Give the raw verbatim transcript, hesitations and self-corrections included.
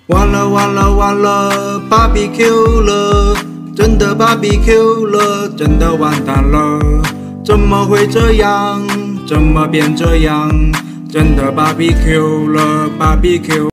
完了完了完了 ，B B Q 了，真的 B B Q 了，真的完蛋了，怎么会这样？怎么变这样？真的 B B Q 了 ，B B Q。